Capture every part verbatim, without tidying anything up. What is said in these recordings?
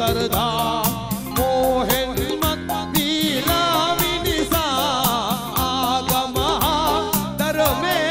කරදා මොහෙන් මත් දීලා විනිසා ආගම ධර්මයේ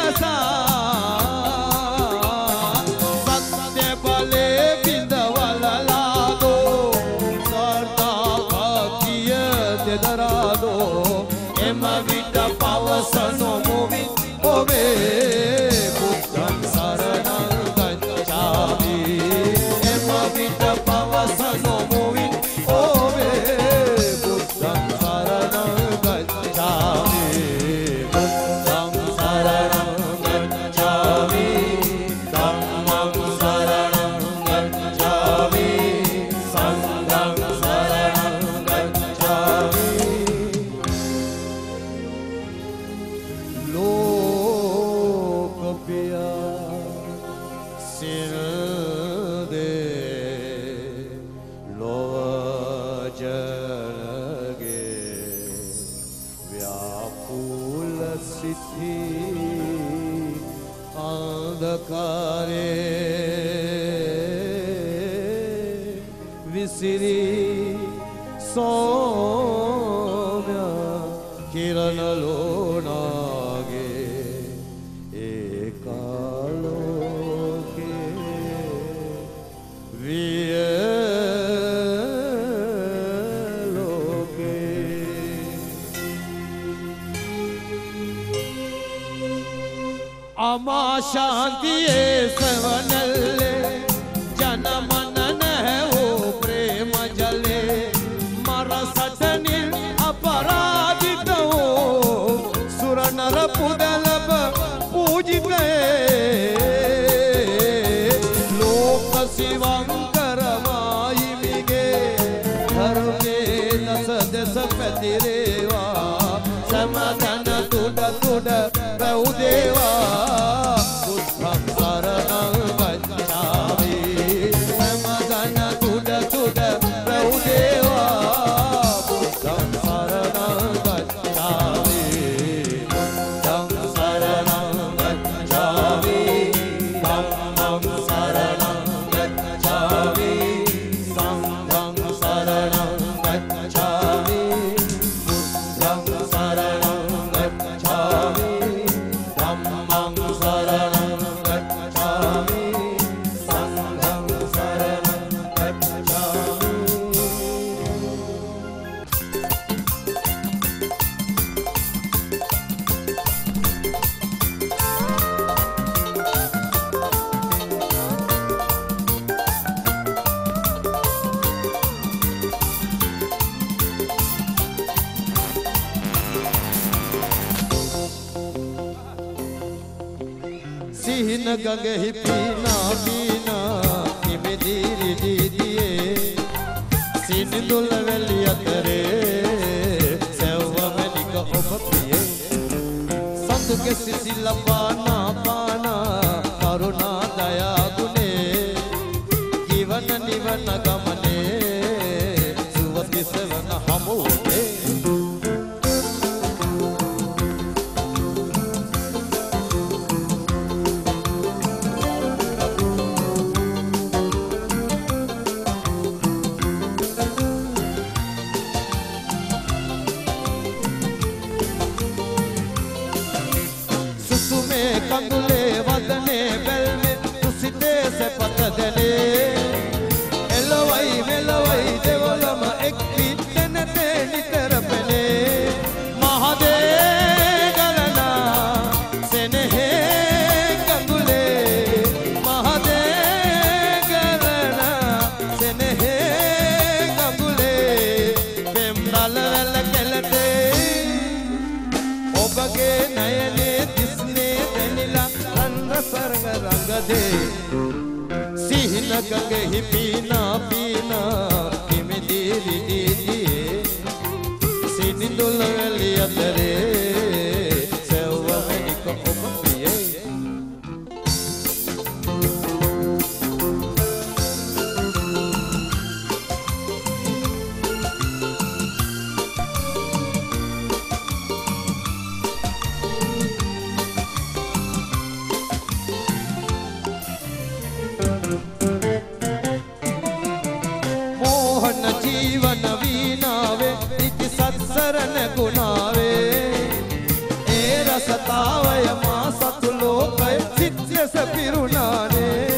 කලසා සත්‍ය බලේ බිඳවලලා දෝ සර්තා භක්තිය දෙදරාදෝ එම විට පවසන මොවින් ඔබේ බුද්ධං සරණං ගච්ඡාමි එම විට පවසන මොවින් ඔබේ බුද්ධං සරණං ගච්ඡාමි බුද්ධං සරණං ගච්ඡාමි ධම්මං සරණං ගච්ඡාමි සංඝං සරණං ගච්ඡාමි विसिरी सौम्य किरण लोनागे एकालोके वियलोके अमा शांतिये सवनल्ले जनमनन है वो प्रेम जले मरसटनिल अपराधित हो सुर नर पुदलब पूजित लोक शिवंकर माई मिगे धर्मे दस दस पतिरेवा समधन तुड तुड बहुदेवा बुद्धं शरणं गच्छामि समधन तुड तुड बहुदेवा बुद्धं शरणं गच्छामि बुद्धं शरणं गच्छामि धम्मं शरणं गच्छामि संघं शरणं गच्छामि बुद्धं शरणं गच्छामि धम्मं शरणं गच्छामि संघं शरणं गच्छामि सिहिन गंगे पीना पीना निमिदीरी दीदिए सिंधुल वेली अतरे सेवमनिक ඔබ පියේ සඳුක සිසිල පානා පානා කරුණා දයා ගුනේ ජීවන නිවන ගමනේ සුවති සවන හමුවේ कंगुले वदने बेल में तुसिते से पतदने एलवाई मेलवाई देवलम एक पीतन ते नितरपने महादे गलना सेने हे कंगुले महादे गलना सेने हे कंगुले बेम डाल वेल केलते ओबगे नयने सरंग रंग दे सिहिन गंगे ही पीना पीना किमे दीरी दीदिए सिंधुल वेली अतरे सेवमनिक ඔබ පියේ ජීවන වීණාවේ ඉති සත්සරණ ගුණාවේ ඒ රසතාවය මා සතු ලෝකය සිත් ලෙස පිරුණානේ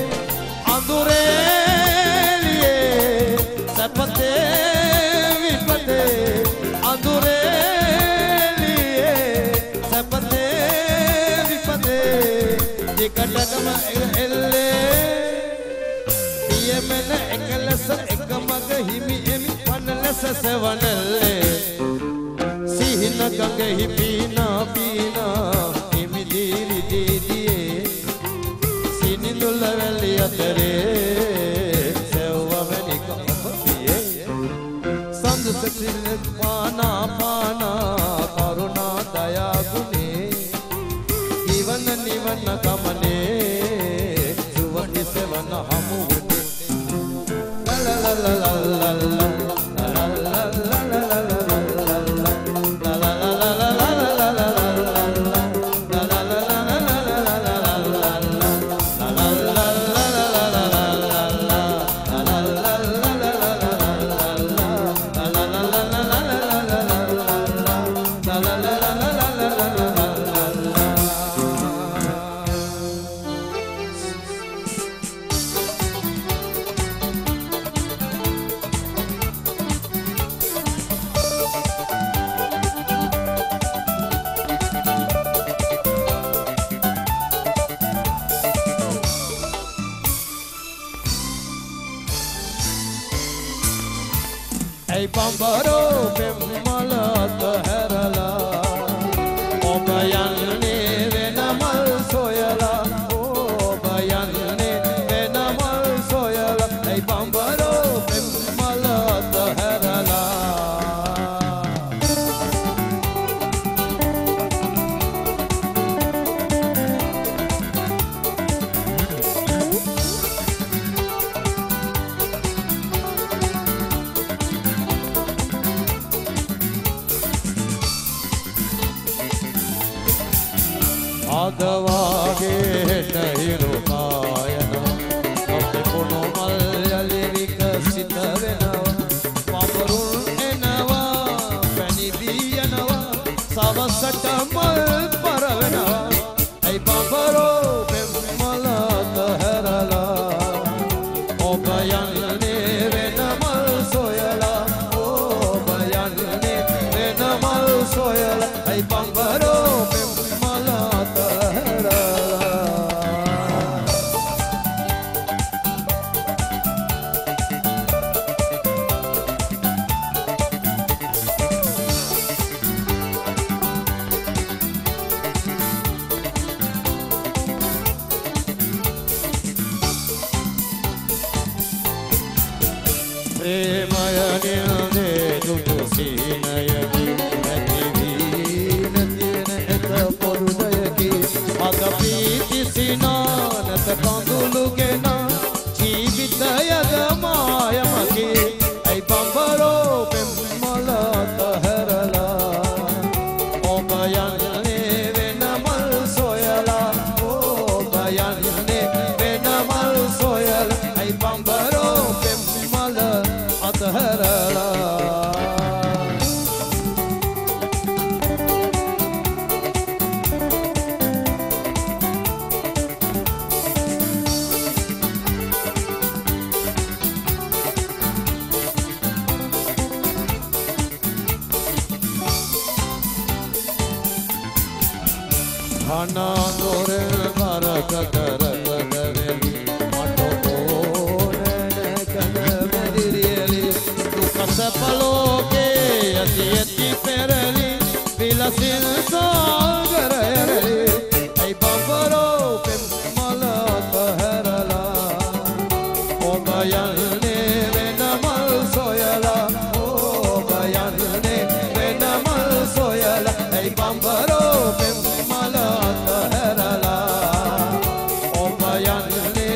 අඳුරේලියේ සපතේ විපතේ අඳුරේලියේ සපතේ විපතේ දිකටකම එල්ලේ පියමන එකලස එකමග හිමි එමි වන ලෙස සවනල්ලේ සිහින ගඟෙහි පීනා පීනා හිමි දීලි දීදියේ සිනිඳුල වැලි අතරේ සෙව්වමනි කපපියේ සඳු සෙසිල් පානා පානා කරුණා දයා ගුණේ ඉවන නිවන ගමනේ සුවඳ සෙවන හමු වුනේ ලා ලා ලා ලා ලා Bambaro pemmalat herala obayanne venamal soyala obayanne venamal soyala ei bambaro pemmalat herala आगवागे नहिरु कायना अपने पुनो मलयलि विकसित वेनवा पापरुण एनवा පැණි බියනවා සවසට මල් පරවෙනවා ඇයි බඹරෝ පෙම්මලත හැරලා ඔබ යන්නේ වෙන මල් සොයලා ඔබ යන්නේ වෙන මල් සොයලා ඇයි බඹරෝ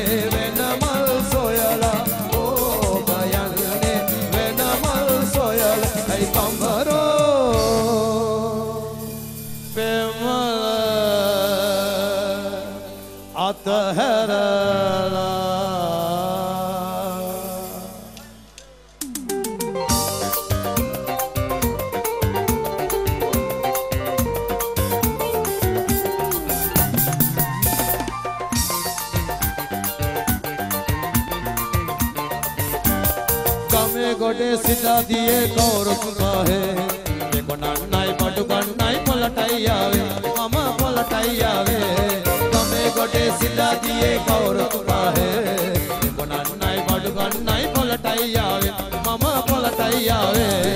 soya ගමේ ගොඩේ සිතා දියේ කවුරුත් බාහේ දෙකො නන්නයි බඩු ගන්නයි පොලටයි ආවේ මම පොලටයි ආවේ ගමේ ගොඩේ සිතා දියේ කවුරුත් බාහේ දෙකො නන්නයි බඩු ගන්නයි පොලටයි ආවේ මම පොලටයි ආවේ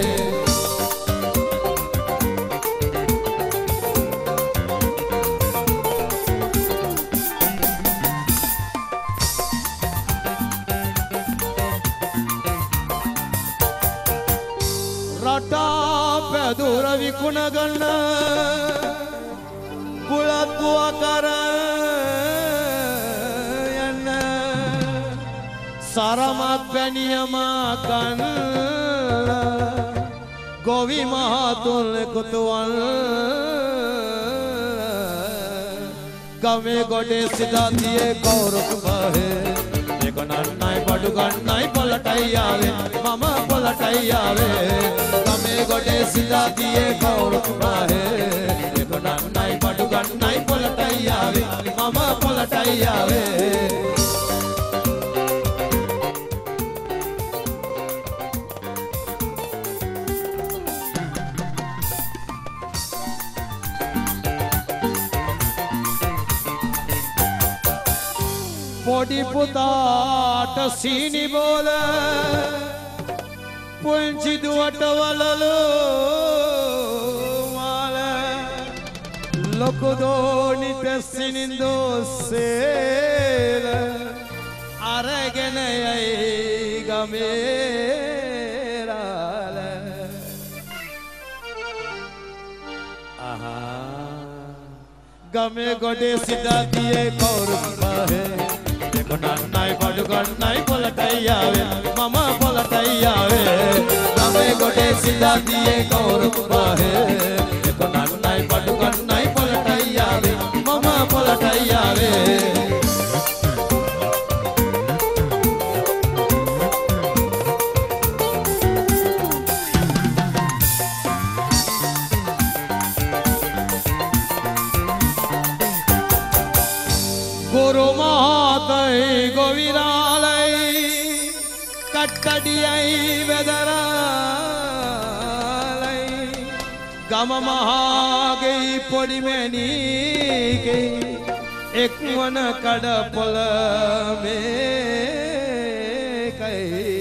පැදුර විකුණ ගන්න බුලත්තුව කර යන්න සරමත් පැනියම ගන්න ගොවි මහතුන් එකතුවල් ගමේ ගොඩේ සිතා දියේ කවුරුත් බාහේ දෙකො නන්නයි බඩු ගන්නයි පොලටයි ආවේ මම පොලටයි ආවේ ගමේ ගොඩේ සිතා දියේ කවුරුත් බාහේ දෙකො නන්නයි බඩු ගන්නයි පොලටයි ආවේ මම පොලටයි ආවේ පොඩි පුතාට සීනි බෝල පුංචි දුවට වලලු මාල ලොකු දෝනි තැස්සිනින්දෝ සේල අරගෙන යයි ගමේරාල ආහා ගමේ ගොඩේ සිතා දියේ කවුරුත් බාහේ නන්නයි බඩු ගන්නයි පොලටයි ආවේ මම පොලටයි ආවේ ගමේ ගොඩේ සිතා දියේ කවුරුත් බාහේ දෙකො නන්නයි බඩු ගන්නයි පොලටයි ආවේ මම පොලටයි ආවේ කට්ටඩියයි වෙදරාලයි ගම මහාගෙයි පොඩි මැණිකේ එක්වන කඩපොළ මේකයි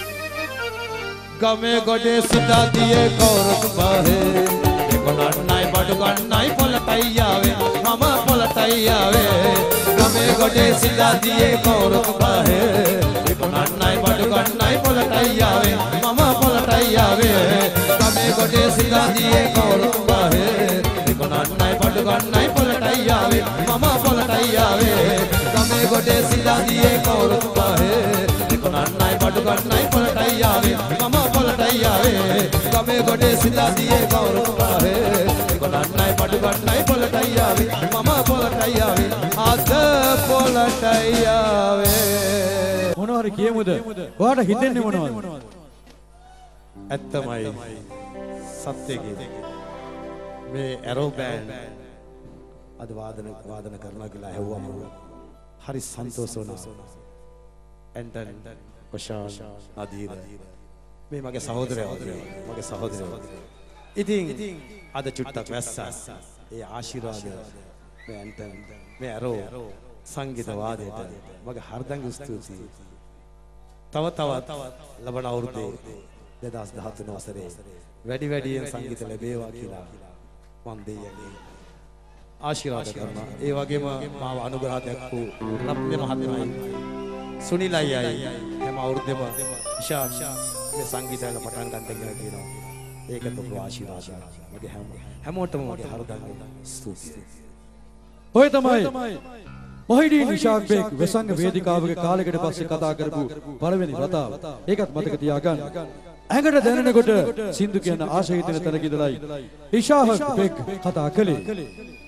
ගමේ ගොඩේ සිතා දියේ කවුරුත් බාහේ දෙකො නන්නයි බඩු ගන්නයි පොලටයි ආවේ මම පොලටයි ආවේ ගමේ ගොඩේ සිතා දියේ කවුරුත් බාහේ නන්නයි බඩු ගන්නයි පොලටයි ආවේ මම පොලටයි ආවේ ගමේ ගොඩේ සිතා දියේ කවුරුත් බාහේ දෙකො නන්නයි බඩු ගන්නයි පොලටයි ආවේ මම පොලටයි ආවේ ගමේ ගොඩේ සිතා දියේ කවුරුත් බාහේ දෙකො නන්නයි බඩු ගන්නයි පොලටයි ආවේ මම පොලටයි ආවේ ගමේ ගොඩේ සිතා දියේ කවුරුත් බාහේ දෙකො නන්නයි බඩු ගන්නයි පොලටයි ආවේ මම පොලටයි ආවේ අද පොලටයි ආවේ මොනවාරි කියමුද? ඔයාට හිතෙන්නේ මොනවද? ඇත්තමයි සත්‍යයේ මේ ඇරෝ බෑන්ඩ් අද වාදන වාදන කරනවා කියලා ඇහුවම හරි සන්තෝෂ වුණා. එන්ටන් කොෂාන් අදීර මේ මගේ සහෝදරයෝ මගේ සහෝදරයෝ. ඉතින් අද චුට්ටක් වැස්සා. ඒ ආශිර්වාදය මේ එන්ටන් මේ ඇරෝ සංගීත වාදයට මගේ හර්දංග ස්තුතියි. තව තවත් ලබන අවුරුද්දේ දෙදාස් දහතුන වසරේ වැඩි වැඩියෙන් සංගීත ලැබේවා කියලා මම දෙයියන්ගේ ආශිර්වාද කරනවා. ඒ වගේම මාව අනුග්‍රහ දක්වපු රත්න මහත්මයායි සුනිල් අයියයි හැම අවුරුද්දෙම ඉෂාන් මේ සංගීතය පටන් ගන්න කියලා කියනවා. ඒකට ඔබ ආශිර්වාද මගේ හැම හැමෝටම මගේ හර්දංග ස්තුතියි. ඔය තමයි මොහිඩීන් ඉෂාක් බේක් වෙසංග වේදිකාවක කාලයකට පස්සේ කතා කරපු පළවෙනි වතාව. ඒකත් මතක තියාගන්න. ඇඟට දැනෙනකොට සින්දු කියන ආශය හිතෙන තැනක ඉඳලායි ඉෂාක් බේක් කතා කළේ.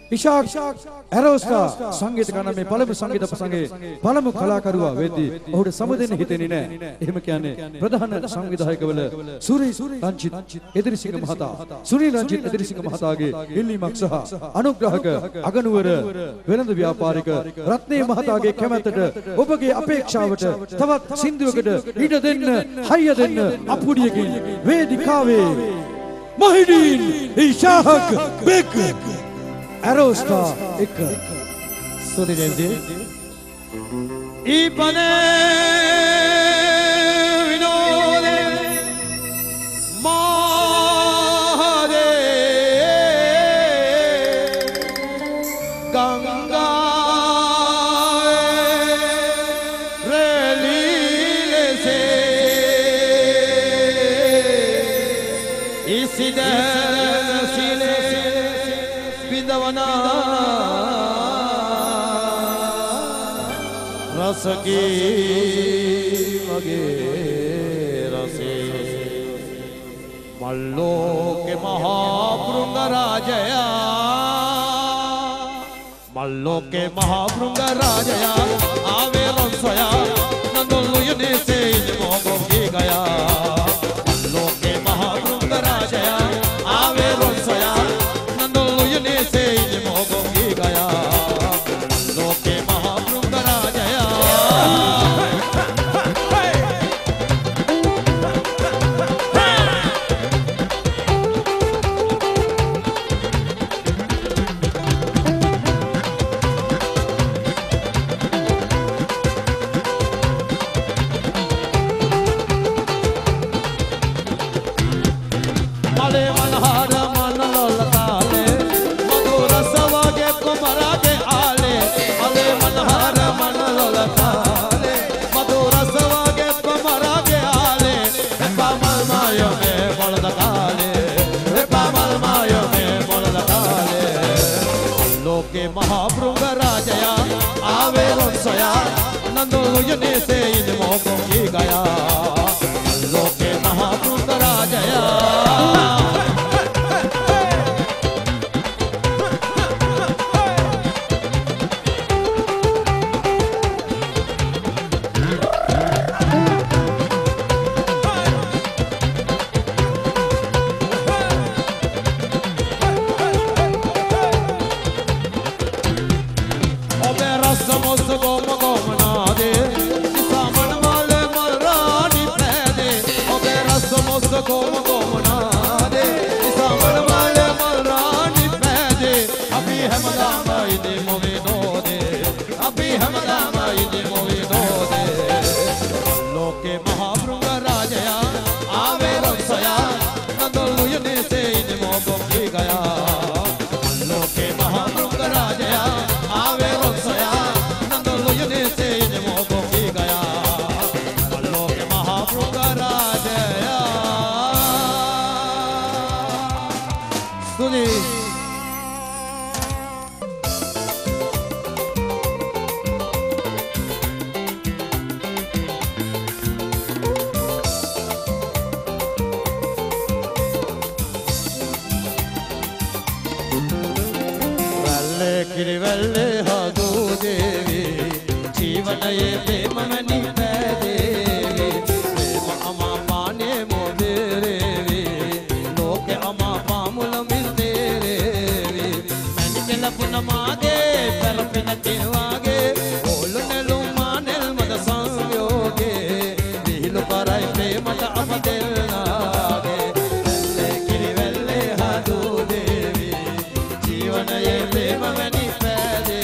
ඉෂාක් ඇරෝස්ටා සංගීත ගන්න මේ පළමු සංගීත ප්‍රසංගයේ පළමු කලාකරුවා වෙද්දී ඔහුට සමදෙන්න හිතෙන්නේ නැහැ. එහෙම කියන්නේ ප්‍රධාන සංවිධායකවල සුරි රංජිත් එදිරිසිංහ මහතා, සුනිල් රංජිත් එදිරිසිංහ මහතාගේ ඉල්ලීමක් සහ අනුග්‍රහක අගනුවර වෙළඳ ව්‍යාපාරික රත්නේ මහතාගේ කැමැත්තට ඔබගේ අපේක්ෂාවට තවත් සින්දුවකට ඉඩ දෙන්න, හයිය දෙන්න අපුඩියකින් වේදිකාවේ මහිඩීන් ඉෂාක් Baig Aerostar ek Sudi Denzi Ipane Vinode Mahade Ganga Relile se Isida Sile Pindavana Rasaki Mage Rase Mallo ke Mahaprunga Rajaya Mallo ke Mahaprunga Rajaya Ave Ransaya Nandolu Yune se Mogo ki gaya Mallo ke Mahaprunga Rajaya Ave Ransaya Nandolu Yune se Mogo ki gaya Mallo ke Mahaprunga Rajaya Male manhara manalola tale madura savage kumarage ale Male manhara manalola tale madura savage kumarage ale Pamal mayo me bolada tale Pamal mayo me bolada tale Loke Mahaprunga Rajaya ave ronsaya Nandolu yane se in mogo ki gaya Loke Mahaprunga Rajaya Como como nade isaman male malrani pede abhi hamda mai de movido de abhi hamda mai de movido de loke Mahaprunga Rajaya ave ransaya nandolu yane se in mogo ki gaya loke Mahaprunga Rajaya ave ransaya nandolu yane se in mogo ki gaya loke Mahaprunga Rajaya Sudi Valle Kirivalle hadu devi Jeevanaye premamani devi Prema ama pane moderevi Loke ama pamula milderevi Manikela punamage palapina tivage Olu nelu manel mada samyoge Vihilu parai premata apadelnage Valle Kirivalle hadu devi Jeevanaye premamani devi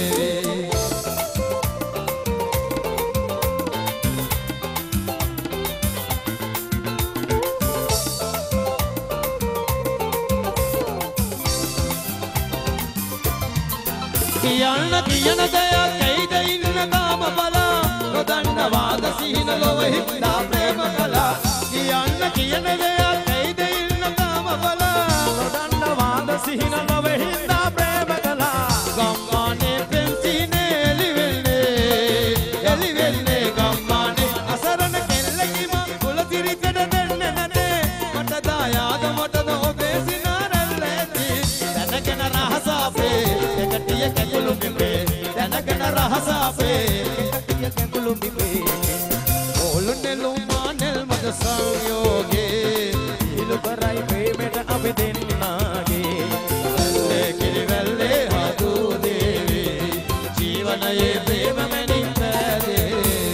Kiyanna kiyana daya kaide inna dama bala Rodanna vada sihina lova hikda prema kala Kiyanna kiyana daya kaide inna dama bala Rodanna vada sihina lova hikda prema kala Gammane pensine elivelle elivelle gammane asarana kellaki ma kula tirikada denne nade mata dayada mata do besinarallati danakena rahasa pe සංයෝගේ ඉලු කරයි ප්‍රේමයට අපි දෙන්නාගේ වැල්ලේ කිරි වැල්ලේ හදු දේවී ජීවනයේ ප්‍රේම මැනින් පෑදේ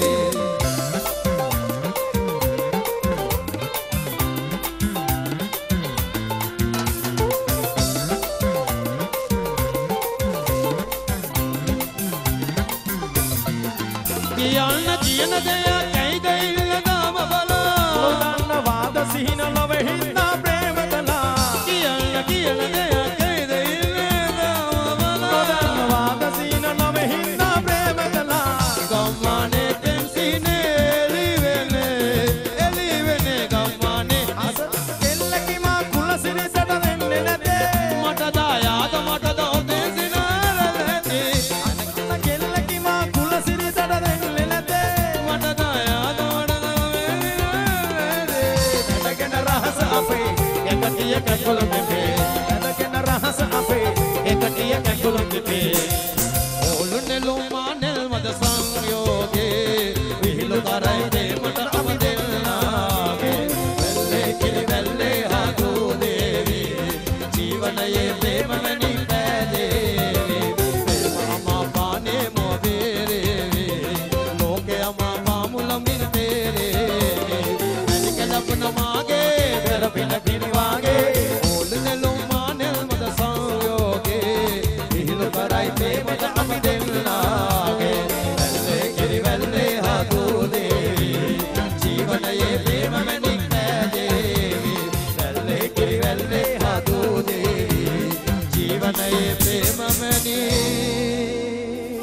කියන්න කියන දෙයක් ඇයිද ඉල්ලගම බලා නොදන්න වාද සිහින ලොව හින්දා ප්‍රේම කළා කියන්න කියන දෙයක් ඇයිද ඉල්ලගම බලා නොදන්න වාද සිහින ලොව හින්දා ප්‍රේම කළා ගම්මානේ පෙන්සිනේ එළිවෙනේ එළිවෙනේ ගම්මානේ අස කෙල්ලකි මා කුල සිරිසට වෙන්නේ නැතේ මට දායාද මට දොදේ සිනාර නැති අනකන කෙල්ලකි මා කුල සිරිසට වෙන්නේ නැතේ මට දායාද මට දොදේ නැතගෙන රහස අපේ එකටිය කැකුළු මෙපේ නැතගෙන රහස අපේ එකටිය කැකුළු මෙපේ ඕලු නෙළුම් මානෙල් මද සංයෝගේ විහිළු කරයි ප්‍රේමට අප දෙන්නාගේ වැල්ලේ කිරි වැල්ලේ හදු දේවී ජීවනයේ ප්‍රේම මැනින් පෑදේවි ප්‍රේම අමාපානේ මො බේරේවි ලෝකේ අමාපාමුල මින් තේරේවි මැනික ලපන මාගේ පෙරපින කිරි වාගේ ඕලු නෙළුම් මානෙල් මද සංයෝගේ විහිළු කරයි ප්‍රේමට අපි දෙන්නාගේ වැල්ලේ කිරි වැල්ලේ හදු දේවී ජීවනයේ ප්‍රේම මැනින් පෑදේවි වැල්ලේ කිරි වැල්ලේ හදු දේවී ජීවනයේ ප්‍රේම මැනින්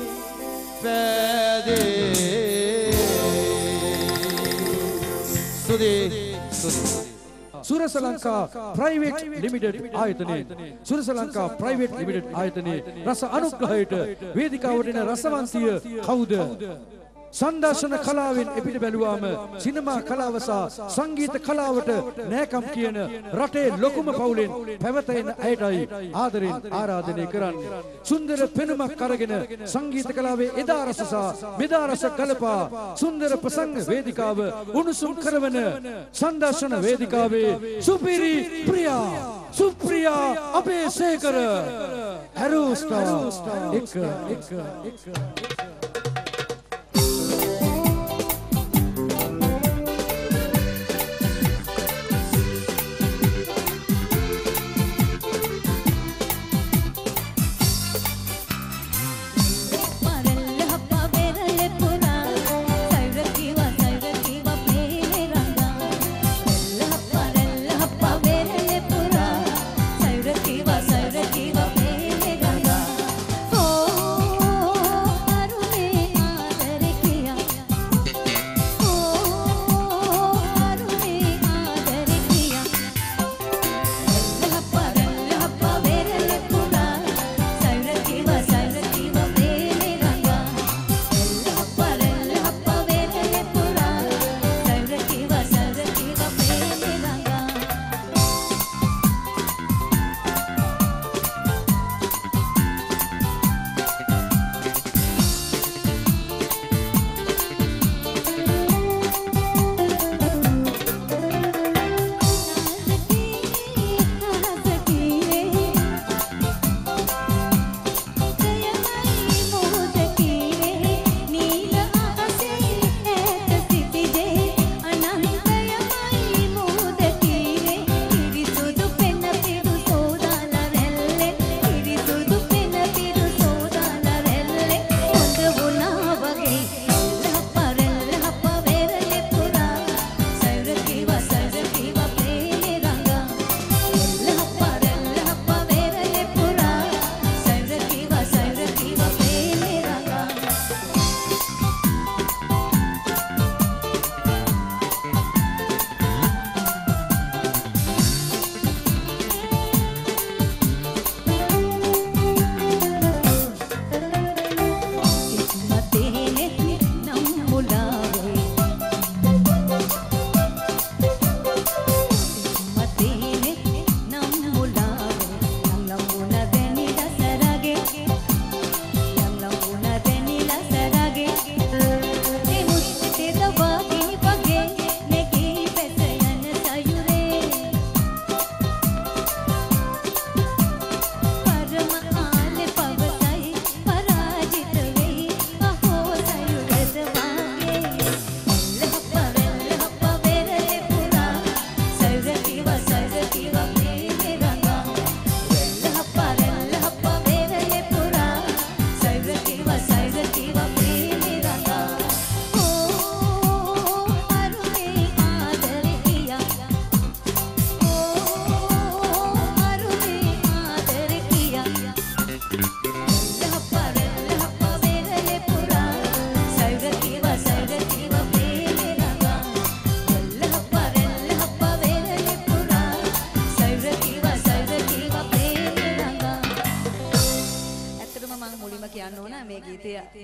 පෑදේවි සුදී සුදී සුරස ලංකා ප්‍රයිවට් ලිමිටඩ් ආයතනයේ සුරස ලංකා ප්‍රයිවට් ලිමිටඩ් ආයතනයේ රස අනුග්‍රහයට වේදිකාවට එන රසවන්තිය කවුද? සංදර්ශන කලාවෙන් එපිට බැලුවාම සිනමා කලාව සහ සංගීත කලාවට නෑකම් කියන රටේ ලොකුම පවුලෙන් පැවතෙන අයටයි ආදරෙන් ආරාධනය කරන්නේ. සුන්දර පෙනුමක් අරගෙන සංගීත කලාවේ එදා රස සහ මෙදා රස කලපා සුන්දර ප්‍රසංග වේදිකාව උණුසුම් කරවන සංදර්ශන වේදිකාවේ සුපිරි ප්‍රියා සුප්‍රියා අබේසේකර ඇරෝස්ටා එක එක එක Oh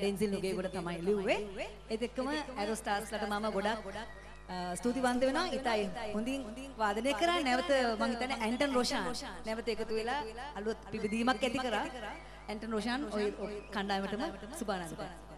ඩෙන්සිල් නුගේගොඩ තමයි ලිව්වේ. ඒත් එක්කම ඇරෝ ස්ටාර්ස්ලට මම ගොඩක් ස්තුතිවන්ත වෙනවා. ඉතයි හොඳින් වාදනය කරා. නැවත මම හිතන්නේ ඇන්ටන් රොෂාන් නැවත එකතු වෙලා අලුත් පිබිදීමක් ඇති කරා. ඇන්ටන් රොෂාන් ඔය කණ්ඩායමටම සුබානන්ද.